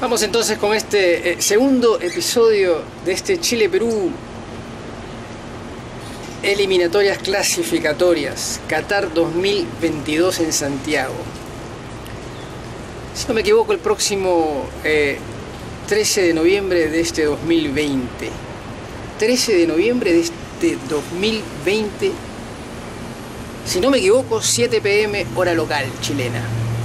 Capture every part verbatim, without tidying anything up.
Vamos entonces con este eh, segundo episodio de este Chile-Perú. Eliminatorias clasificatorias, Qatar dos mil veintidós en Santiago. Si no me equivoco, el próximo eh, trece de noviembre de este dos mil veinte. trece de noviembre de este dos mil veinte. Si no me equivoco, siete pe eme hora local chilena.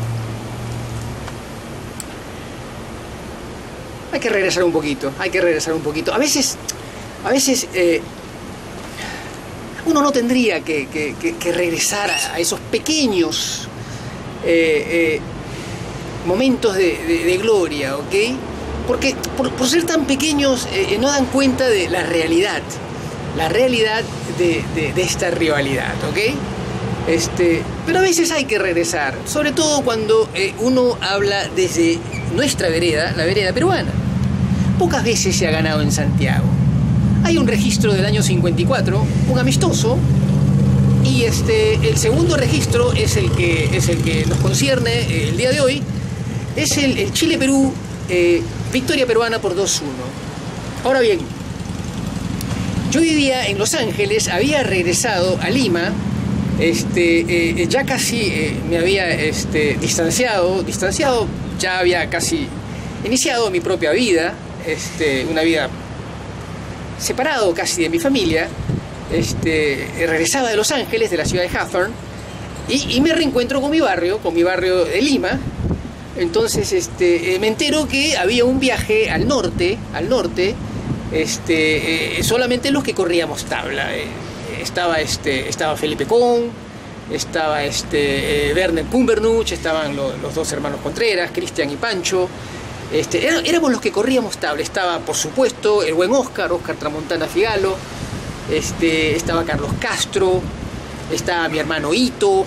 Hay que regresar un poquito, hay que regresar un poquito. A veces, a veces eh, uno no tendría que, que, que, que regresar a, a esos pequeños eh, eh, momentos de, de, de gloria, ¿ok? Porque por, por ser tan pequeños eh, no dan cuenta de la realidad, la realidad de, de, de esta rivalidad, ¿ok? Este, pero a veces hay que regresar, sobre todo cuando eh, uno habla desde nuestra vereda, la vereda peruana. Pocas veces se ha ganado en Santiago. Hay un registro del año cincuenta y cuatro, un amistoso, y este, el segundo registro es el que, es el que nos concierne eh, el día de hoy, es el, el Chile-Perú, eh, victoria peruana por dos uno. Ahora bien, yo vivía en Los Ángeles, había regresado a Lima, este, eh, ya casi eh, me había este, distanciado, distanciado, ya había casi iniciado mi propia vida, este, una vida separado casi de mi familia. Este, regresaba de Los Ángeles, de la ciudad de Hawthorne, y, y me reencuentro con mi barrio, con mi barrio de Lima. Entonces este, eh, me entero que había un viaje al norte, al norte, este, eh, solamente los que corríamos tabla. Eh, estaba, este, estaba Felipe Con, estaba este, eh, Werner Kumbernuch, estaban lo, los dos hermanos Contreras, Cristian y Pancho. Este, era, éramos los que corríamos tabla. Estaba, por supuesto, el buen Oscar, Oscar Tramontana Figalo, este, estaba Carlos Castro, estaba mi hermano Ito,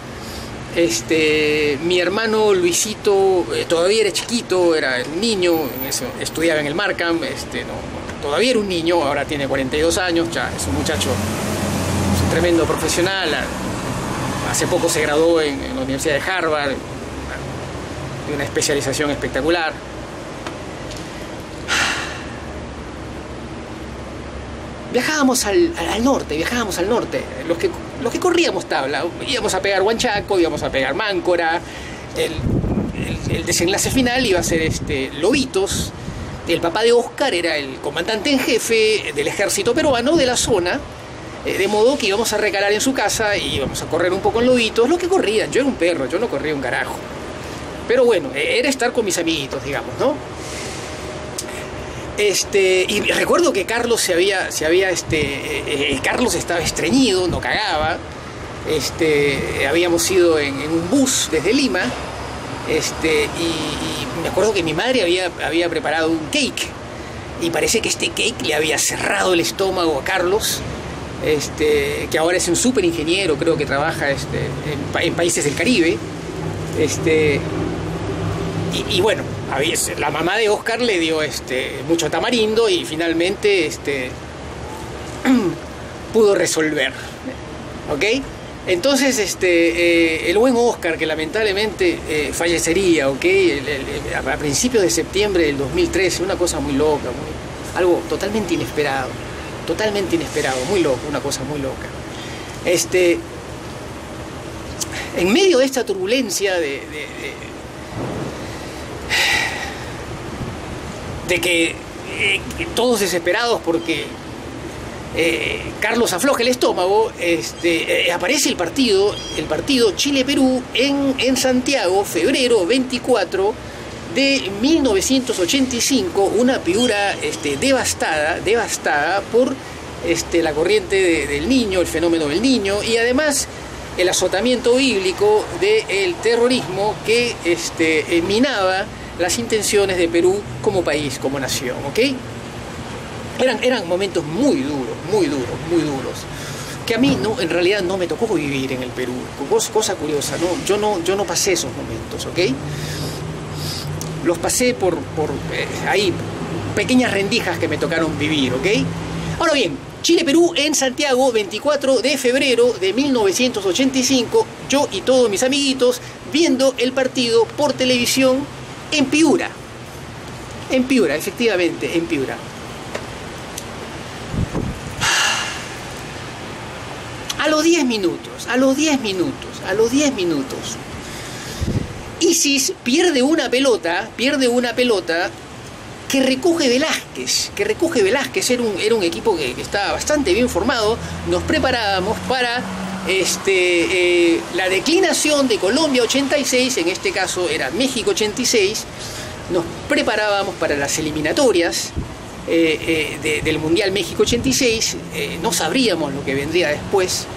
este, mi hermano Luisito, eh, todavía era chiquito, era un niño, en eso, estudiaba en el Markham, este, no, todavía era un niño, ahora tiene cuarenta y dos años, ya es un muchacho, es un tremendo profesional, hace poco se graduó en, en la Universidad de Harvard, de una especialización espectacular. Viajábamos al, al norte, viajábamos al norte, los que, los que corríamos tabla, íbamos a pegar Huanchaco, íbamos a pegar Máncora, el, el, el desenlace final iba a ser este, Lobitos, el papá de Oscar era el comandante en jefe del ejército peruano de la zona, eh, de modo que íbamos a recalar en su casa y íbamos a correr un poco en Lobitos, lo que corrían, yo era un perro, yo no corría un carajo, pero bueno, era estar con mis amiguitos, digamos, ¿no? Este, y recuerdo que Carlos se había, se había este, eh, Carlos estaba estreñido, no cagaba, este, habíamos ido en, en un bus desde Lima, este, y, y me acuerdo que mi madre había, había preparado un cake, y parece que este cake le había cerrado el estómago a Carlos, este, que ahora es un súper ingeniero, creo que trabaja este, en, en países del Caribe, este, y, y bueno, la mamá de Oscar le dio este, mucho tamarindo y finalmente este, pudo resolver, ¿ok? Entonces este, eh, el buen Oscar, que lamentablemente eh, fallecería, ¿ok? El, el, a principios de septiembre del dos mil trece, una cosa muy loca, muy, algo totalmente inesperado, totalmente inesperado, muy loco, una cosa muy loca. Este, en medio de esta turbulencia de... de, de de que eh, todos desesperados porque eh, Carlos afloja el estómago, este, eh, aparece el partido, el partido Chile-Perú en, en Santiago, febrero veinticuatro de mil novecientos ochenta y cinco, una Piura este, devastada, devastada por este, la corriente de, del Niño, el fenómeno del Niño, y además el azotamiento bíblico del terrorismo que este, minaba las intenciones de Perú como país, como nación, ¿ok? Eran, eran momentos muy duros, muy duros, muy duros, que a mí no, en realidad no me tocó vivir en el Perú. Cosa, cosa curiosa, ¿no? Yo no, yo no pasé esos momentos, ¿ok? Los pasé por, por eh, ahí, pequeñas rendijas que me tocaron vivir, ¿ok? Ahora bien, Chile-Perú en Santiago, veinticuatro de febrero de mil novecientos ochenta y cinco, yo y todos mis amiguitos viendo el partido por televisión en Piura. En Piura, efectivamente, en Piura. A los diez minutos, a los diez minutos, a los diez minutos, Isis pierde una pelota, pierde una pelota que recoge Velázquez, que recoge Velázquez, era un, era un equipo que, que estaba bastante bien formado, nos preparábamos para este, eh, la declinación de Colombia ochenta y seis, en este caso era México ochenta y seis, nos preparábamos para las eliminatorias eh, eh, de, del Mundial México ochenta y seis, eh, no sabríamos lo que vendría después,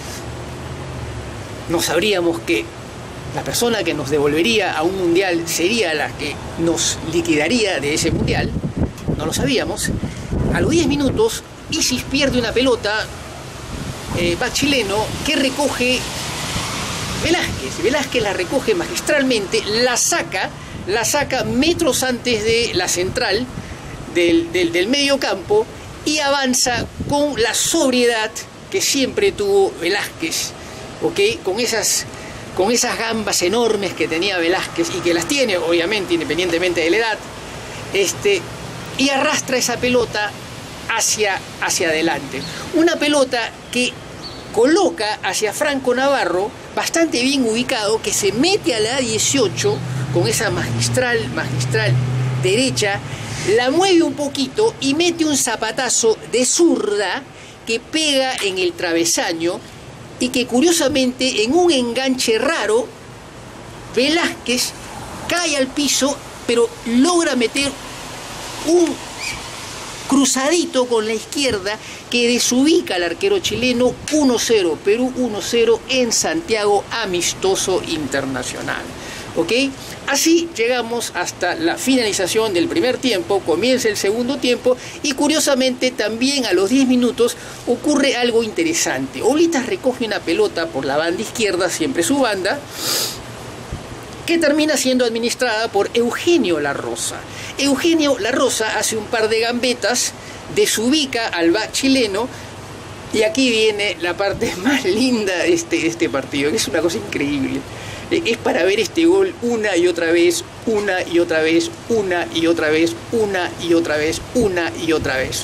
no sabríamos que la persona que nos devolvería a un mundial sería la que nos liquidaría de ese mundial, no lo sabíamos. A los diez minutos, Isis pierde una pelota, eh, back chileno, que recoge Velázquez. Velázquez la recoge magistralmente, la saca, la saca metros antes de la central del, del, del medio campo y avanza con la sobriedad que siempre tuvo Velázquez, ¿ok? Con esas... con esas gambas enormes que tenía Velázquez y que las tiene, obviamente, independientemente de la edad, este, y arrastra esa pelota hacia, hacia adelante. Una pelota que coloca hacia Franco Navarro, bastante bien ubicado, que se mete a la dieciocho con esa magistral, magistral derecha, la mueve un poquito y mete un zapatazo de zurda que pega en el travesaño, y que curiosamente en un enganche raro Velázquez cae al piso, pero logra meter un cruzadito con la izquierda que desubica al arquero chileno. Uno cero, Perú uno cero en Santiago, amistoso internacional. ¿Ok? Así llegamos hasta la finalización del primer tiempo, comienza el segundo tiempo y curiosamente también a los diez minutos ocurre algo interesante. Oblitas recoge una pelota por la banda izquierda, siempre su banda, que termina siendo administrada por Eugenio La Rosa. Eugenio La Rosa hace un par de gambetas, desubica al back chileno y aquí viene la parte más linda de este, de este partido, que es una cosa increíble. Es para ver este gol una y otra vez, una y otra vez, una y otra vez, una y otra vez, una y otra vez.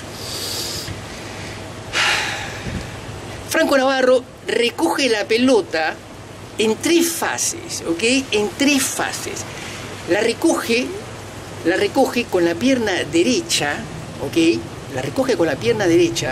Franco Navarro recoge la pelota en tres fases, ¿ok? En tres fases. La recoge, la recoge con la pierna derecha, ¿ok? La recoge con la pierna derecha.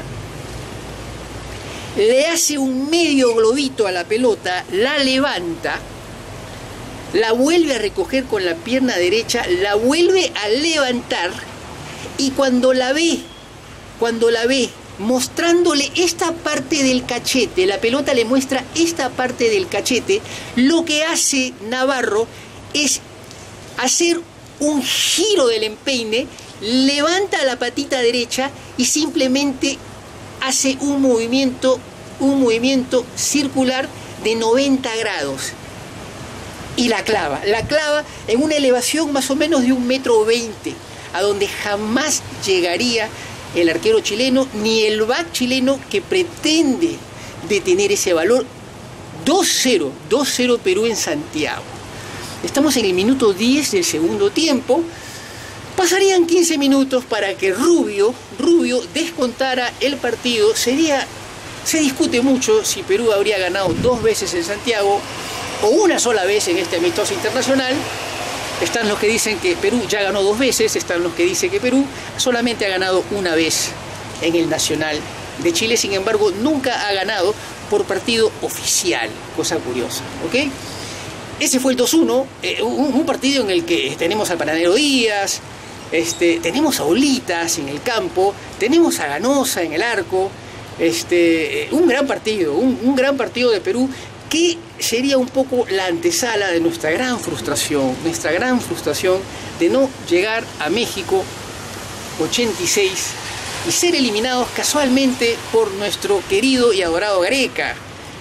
Le hace un medio globito a la pelota, la levanta, la vuelve a recoger con la pierna derecha, la vuelve a levantar y cuando la ve, cuando la ve mostrándole esta parte del cachete, la pelota le muestra esta parte del cachete, lo que hace Navarro es hacer un giro del empeine, levanta la patita derecha y simplemente hace un movimiento, un movimiento circular de noventa grados. Y la clava, la clava en una elevación más o menos de un metro veinte, a donde jamás llegaría el arquero chileno, ni el back chileno que pretende detener ese valor. Dos cero, dos cero Perú en Santiago. Estamos en el minuto diez del segundo tiempo. Pasarían quince minutos para que Rubio, Rubio descontara el partido. Sería, se discute mucho si Perú habría ganado dos veces en Santiago o una sola vez en este amistoso internacional. Están los que dicen que Perú ya ganó dos veces, están los que dicen que Perú solamente ha ganado una vez en el Nacional de Chile, sin embargo nunca ha ganado por partido oficial, cosa curiosa, ¿ok? Ese fue el dos uno, eh, un, un partido en el que tenemos al Panadero Díaz, este, tenemos a Olitas en el campo, tenemos a Ganosa en el arco, este, un gran partido, un, un gran partido de Perú, que sería un poco la antesala de nuestra gran frustración, nuestra gran frustración de no llegar a México ochenta y seis y ser eliminados casualmente por nuestro querido y adorado Gareca.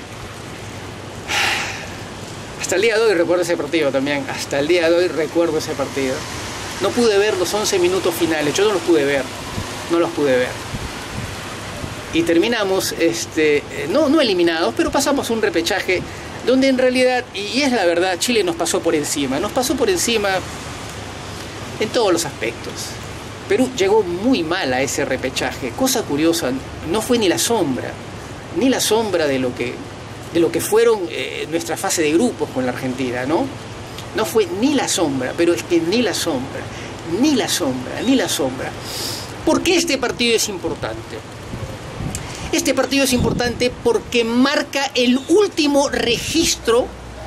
Hasta el día de hoy recuerdo ese partido también, hasta el día de hoy recuerdo ese partido. No pude ver los once minutos finales, yo no los pude ver, no los pude ver. Y terminamos, este, no, no eliminados, pero pasamos un repechaje donde en realidad, y es la verdad, Chile nos pasó por encima, nos pasó por encima en todos los aspectos. Perú llegó muy mal a ese repechaje. Cosa curiosa, no fue ni la sombra, ni la sombra de lo que, de lo que fueron eh, nuestra fase de grupos con la Argentina, ¿no? No fue ni la sombra, pero es que ni la sombra, ni la sombra, ni la sombra. ¿Por qué este partido es importante? Este partido es importante porque marca el último registro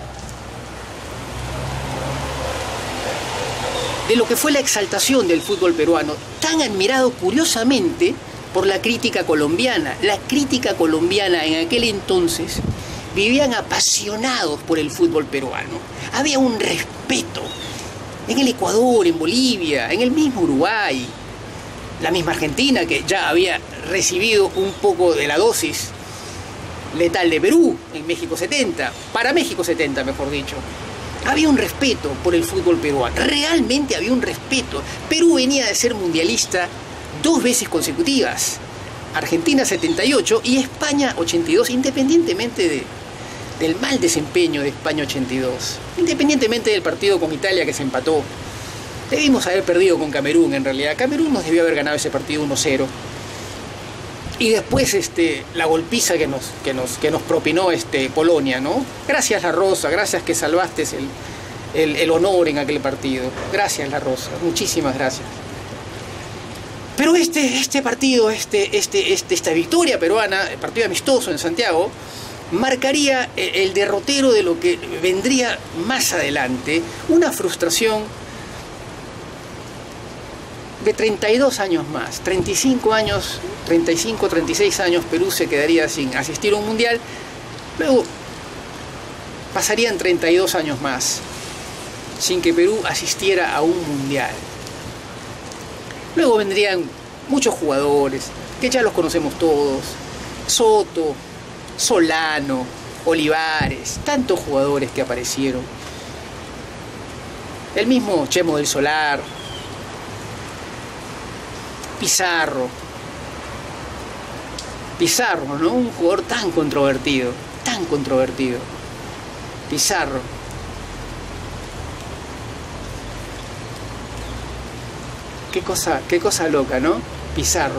de lo que fue la exaltación del fútbol peruano, tan admirado curiosamente por la crítica colombiana. La crítica colombiana en aquel entonces vivían apasionados por el fútbol peruano. Había un respeto en el Ecuador, en Bolivia, en el mismo Uruguay, la misma Argentina, que ya había recibido un poco de la dosis letal de Perú en México setenta, para México setenta mejor dicho. Había un respeto por el fútbol peruano, realmente había un respeto. Perú venía de ser mundialista dos veces consecutivas, Argentina setenta y ocho y España ochenta y dos, independientemente de, del mal desempeño de España ochenta y dos, independientemente del partido con Italia que se empató. Debimos haber perdido con Camerún, en realidad. Camerún nos debió haber ganado ese partido uno cero. Y después este, la golpiza que nos, que nos, que nos propinó este, Polonia, ¿no? Gracias La Rosa, gracias que salvaste el, el, el honor en aquel partido. Gracias La Rosa, muchísimas gracias. Pero este, este partido, este, este, este, esta victoria peruana, el partido amistoso en Santiago, marcaría el derrotero de lo que vendría más adelante, una frustración de treinta y dos años más, treinta y cinco años, treinta y cinco, treinta y seis años, Perú se quedaría sin asistir a un mundial. Luego pasarían treinta y dos años más sin que Perú asistiera a un mundial. Luego vendrían muchos jugadores, que ya los conocemos todos: Soto, Solano, Olivares, tantos jugadores que aparecieron. El mismo Chemo del Solar, Pizarro, Pizarro, ¿no? Un jugador tan controvertido, tan controvertido. Pizarro. Qué cosa, qué cosa loca, ¿no? Pizarro.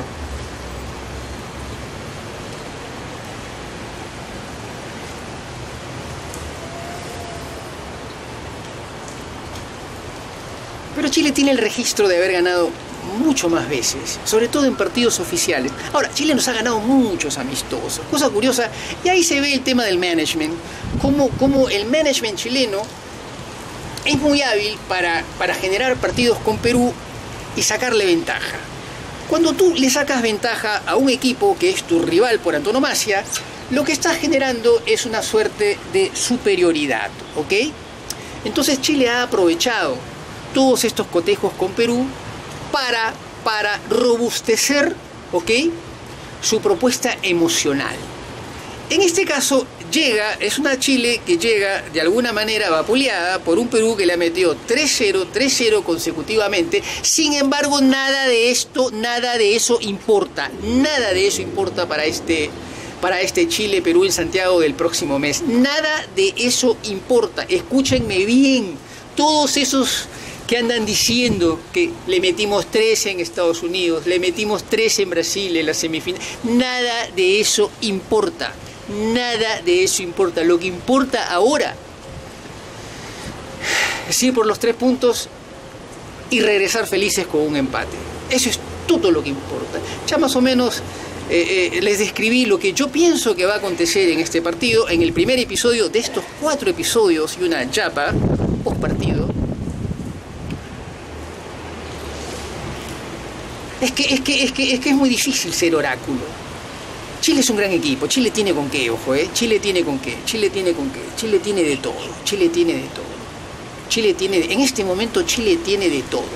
Pero Chile tiene el registro de haber ganado mucho más veces, sobre todo en partidos oficiales. Ahora, Chile nos ha ganado muchos amistosos, cosa curiosa, y ahí se ve el tema del management, cómo, cómo el management chileno es muy hábil para, para generar partidos con Perú y sacarle ventaja. Cuando tú le sacas ventaja a un equipo que es tu rival por antonomasia, lo que estás generando es una suerte de superioridad, ¿ok? Entonces Chile ha aprovechado todos estos cotejos con Perú para, para robustecer, ¿ok?, su propuesta emocional. En este caso llega, es una Chile que llega de alguna manera vapuleada por un Perú que le ha metido tres cero, tres cero consecutivamente. Sin embargo, nada de esto, nada de eso importa, nada de eso importa para este, para este Chile-Perú en Santiago del próximo mes. Nada de eso importa, escúchenme bien, todos esos que andan diciendo que le metimos tres en Estados Unidos, le metimos tres en Brasil en la semifinal, nada de eso importa, nada de eso importa. Lo que importa ahora es ir por los tres puntos y regresar felices con un empate. Eso es todo lo que importa. Ya más o menos eh, eh, les describí lo que yo pienso que va a acontecer en este partido, en el primer episodio de estos cuatro episodios y una chapa post partido. Es que, es, que, es, que, es que es muy difícil ser oráculo. Chile es un gran equipo, Chile tiene con qué, ojo, ¿eh? Chile tiene con qué, Chile tiene con qué, Chile tiene de todo, Chile tiene de todo. Chile tiene, en este momento Chile tiene de todo.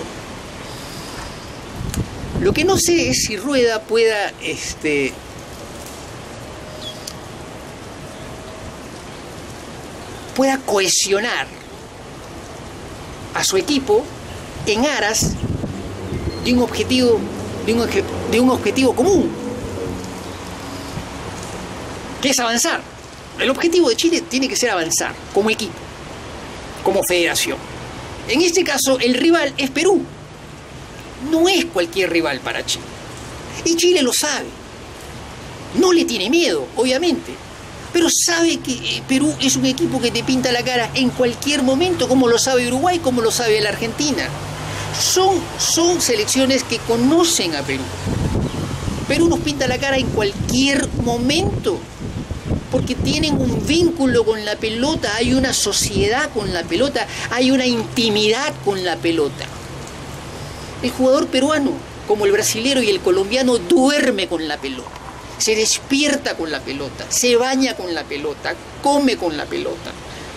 Lo que no sé es si Rueda pueda, este, pueda cohesionar a su equipo en aras de un objetivo, de un, de un objetivo común, que es avanzar. El objetivo de Chile tiene que ser avanzar como equipo, como federación. En este caso, el rival es Perú. no es cualquier rival para Chile. Y Chile lo sabe. No le tiene miedo, obviamente. Pero sabe que Perú es un equipo que te pinta la cara en cualquier momento, como lo sabe Uruguay, como lo sabe la Argentina. Son, son selecciones que conocen a Perú. Perú nos pinta la cara en cualquier momento, porque tienen un vínculo con la pelota, hay una sociedad con la pelota, hay una intimidad con la pelota. El jugador peruano, como el brasilero y el colombiano, duerme con la pelota, se despierta con la pelota, se baña con la pelota, come con la pelota.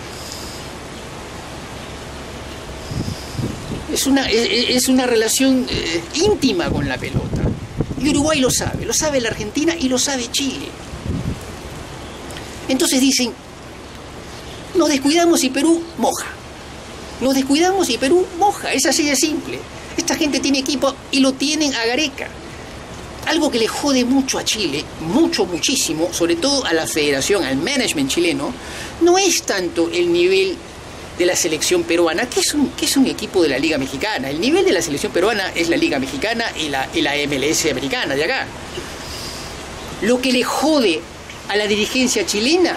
Es una, es, es una relación eh, íntima con la pelota. Y Uruguay lo sabe, lo sabe la Argentina y lo sabe Chile. Entonces dicen, nos descuidamos y Perú moja. Nos descuidamos y Perú moja. Es así de simple. Esta gente tiene equipo y lo tienen a Gareca. Algo que le jode mucho a Chile, mucho, muchísimo, sobre todo a la federación, al management chileno, no es tanto el nivel de la selección peruana, que es un, que es un equipo de la Liga Mexicana. El nivel de la selección peruana es la Liga Mexicana y la, y la M L S americana de acá. Lo que le jode a la dirigencia chilena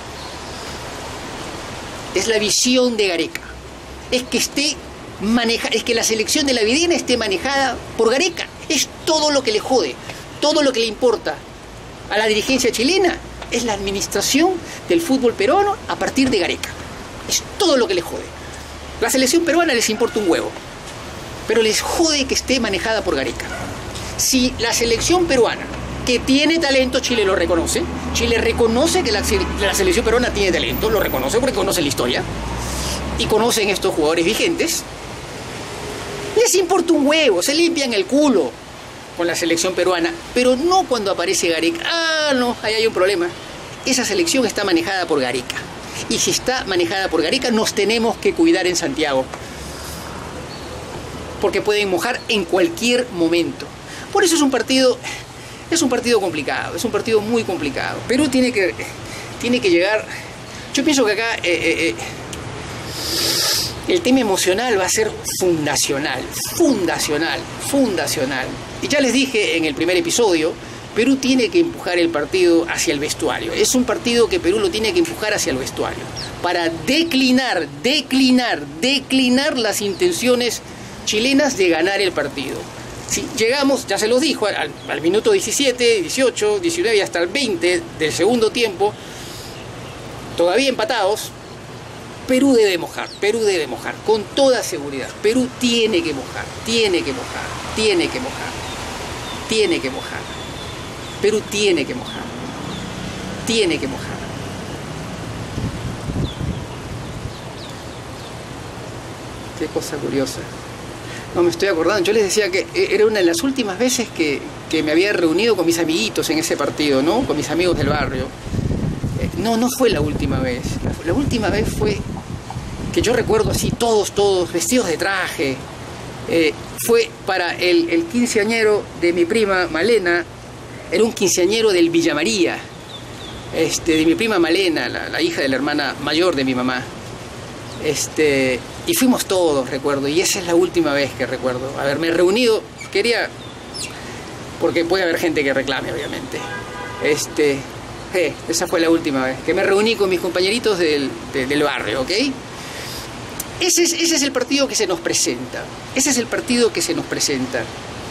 es la visión de Gareca. Es que esté maneja, es que la selección de la Videna esté manejada por Gareca. Es todo lo que le jode. Todo lo que le importa a la dirigencia chilena es la administración del fútbol peruano a partir de Gareca. Es todo lo que les jode. La selección peruana les importa un huevo, pero les jode que esté manejada por Gareca. Si la selección peruana, que tiene talento, Chile lo reconoce, Chile reconoce que la, la selección peruana tiene talento, lo reconoce porque conoce la historia y conocen estos jugadores vigentes, les importa un huevo, se limpian el culo con la selección peruana, pero no cuando aparece Gareca. Ah, no, ahí hay un problema. Esa selección está manejada por Gareca. Y si está manejada por Gareca, nos tenemos que cuidar en Santiago, porque pueden mojar en cualquier momento. Por eso es un partido, es un partido complicado, es un partido muy complicado. Perú tiene que, tiene que llegar. Yo pienso que acá eh, eh, eh, el tema emocional va a ser fundacional, fundacional, fundacional. Y ya les dije en el primer episodio, Perú tiene que empujar el partido hacia el vestuario. Es un partido que Perú lo tiene que empujar hacia el vestuario para declinar, declinar, declinar las intenciones chilenas de ganar el partido. Si llegamos, ya se los dijo, al, al minuto diecisiete, dieciocho, diecinueve y hasta el veinte del segundo tiempo, todavía empatados, Perú debe mojar, Perú debe mojar, con toda seguridad. Perú tiene que mojar, tiene que mojar, tiene que mojar, tiene que mojar. Perú tiene que mojar, tiene que mojar. Qué cosa curiosa. No me estoy acordando, yo les decía que era una de las últimas veces que, que me había reunido con mis amiguitos en ese partido, ¿no? Con mis amigos del barrio. No, no fue la última vez. La última vez fue que yo recuerdo así, todos, todos, vestidos de traje. Eh, fue para el, el quinceañero de mi prima Malena. Era un quinceañero del Villa María, este, de mi prima Malena, la, la hija de la hermana mayor de mi mamá. Este, y fuimos todos, recuerdo, y esa es la última vez que recuerdo haberme reunido. Quería, porque puede haber gente que reclame, obviamente. Este, eh, esa fue la última vez que me reuní con mis compañeritos del, de, del barrio, ¿ok? Ese es, ese es el partido que se nos presenta. Ese es el partido que se nos presenta.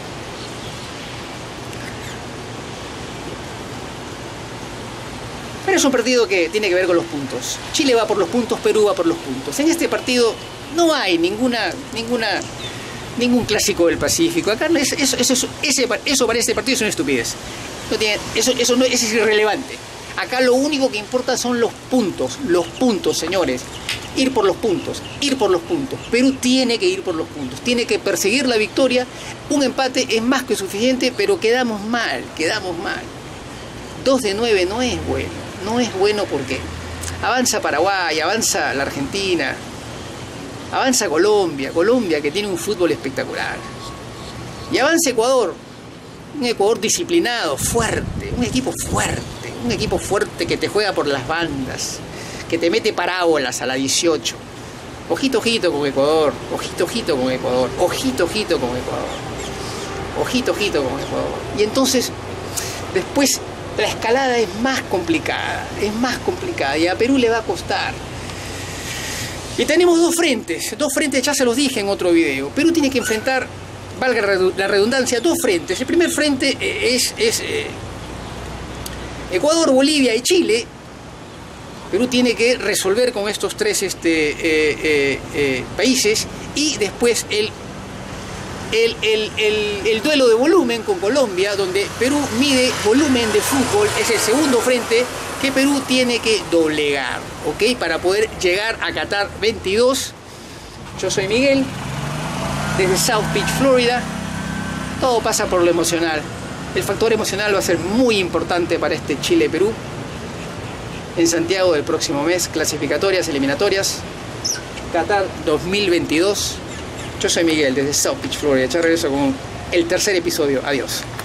Pero es un partido que tiene que ver con los puntos. Chile va por los puntos, Perú va por los puntos. En este partido no hay ninguna, ninguna, ningún clásico del Pacífico. Acá no es, eso, eso, eso, ese, eso para este partido es una estupidez. No tiene, eso, eso, no, eso es irrelevante. Acá lo único que importa son los puntos. Los puntos, señores. Ir por los puntos. Ir por los puntos. Perú tiene que ir por los puntos. Tiene que perseguir la victoria. Un empate es más que suficiente, pero quedamos mal. Quedamos mal. dos de nueve no es bueno. No es bueno porque avanza Paraguay, avanza la Argentina, avanza Colombia, Colombia que tiene un fútbol espectacular. Y avanza Ecuador, un Ecuador disciplinado, fuerte, un equipo fuerte, un equipo fuerte que te juega por las bandas, que te mete parábolas a la dieciocho. Ojito, ojito con Ecuador, ojito, ojito con Ecuador, ojito, ojito con Ecuador. ojito, ojito con Ecuador. Y entonces, después, la escalada es más complicada, es más complicada, y a Perú le va a costar. Y tenemos dos frentes, dos frentes, ya se los dije en otro video. Perú tiene que enfrentar, valga la redundancia, dos frentes. El primer frente es, es eh, Ecuador, Bolivia y Chile. Perú tiene que resolver con estos tres este, eh, eh, eh, países, y después el, el, el, el, el duelo de volumen con Colombia, donde Perú mide volumen de fútbol. Es el segundo frente que Perú tiene que doblegar, ¿ok? Para poder llegar a Qatar veintidós. Yo soy Miguel, desde South Beach, Florida. Todo pasa por lo emocional. El factor emocional va a ser muy importante para este Chile-Perú. En Santiago del próximo mes, clasificatorias, eliminatorias, Qatar dos mil veintidós. Yo soy Miguel, desde South Beach, Florida. Ya regreso con el tercer episodio. Adiós.